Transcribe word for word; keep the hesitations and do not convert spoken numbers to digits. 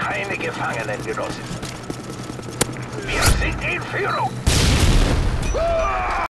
keine Gefangenen, Genossen. Wir sind in Führung. Ah!